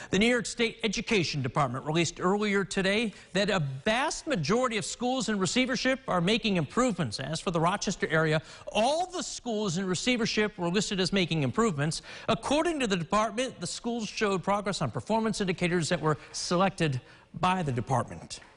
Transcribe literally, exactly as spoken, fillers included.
The New York State Education Department released earlier today that a vast majority of schools in receivership are making improvements. As for the Rochester area, all the schools in receivership were listed as making improvements. According to the department, the schools showed progress on performance indicators that were selected by the department.